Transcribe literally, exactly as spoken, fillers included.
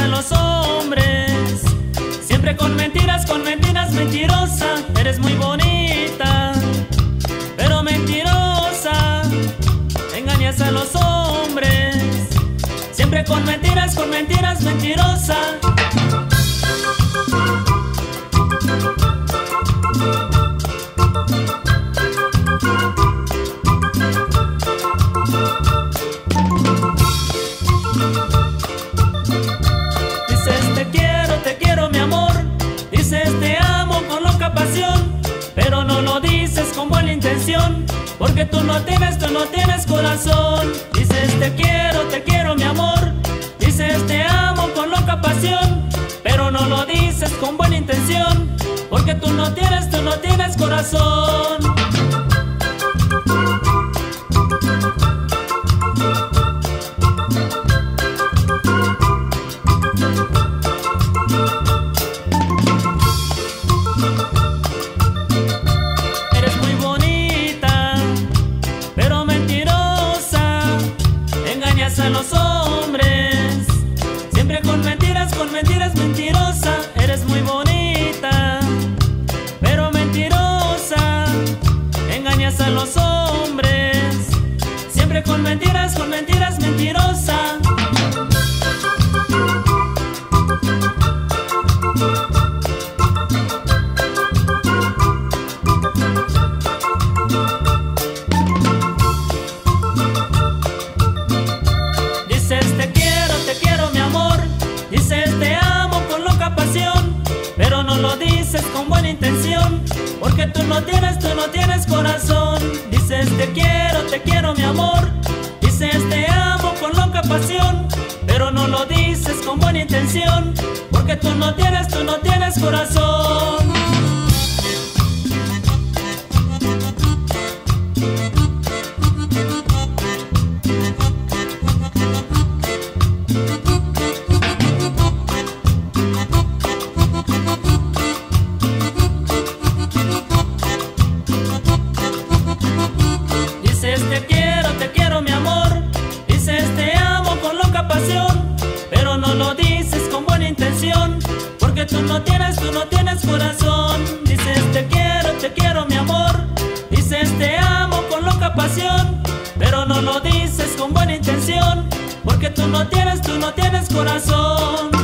engañan los hombres, siempre con mentiras, con mentiras, mentirosa. Eres muy bonita, pero mentirosa. Engañas a los hombres, siempre con mentiras, con mentiras, mentirosa. Dices te quiero, te quiero mi amor, dices te amo con loca pasión, pero no lo dices con buena intención, porque tú no tienes, tú no tienes corazón. Dices te quiero, te quiero mi amor, dices te amo con loca pasión, pero no lo dices con buena intención, porque tú no tienes, tú no tienes corazón. Eres muy bonita, pero mentirosa. Engañas a los hombres, siempre con mentiras, con mentiras, mentirosa. Eres muy bonita, pero mentirosa. Engañas a los hombres, siempre con mentiras, con mentiras, mentirosa. Dices te quiero, te quiero mi amor, dices te amo con loca pasión, pero no lo dices con buena intención, porque tú no tienes, tú no tienes corazón. Dices te quiero, te quiero mi amor, dices te amo con loca pasión, pero no lo dices con buena intención, porque tú no tienes, tú no tienes corazón. Dices te quiero, te quiero mi amor, dices te amo con loca pasión, pero no lo dices con buena intención, porque tú no tienes, tú no tienes corazón. Dices te quiero, te quiero mi amor, dices te amo con loca pasión, pero no lo dices con buena intención, porque tú no tienes, tú no tienes corazón.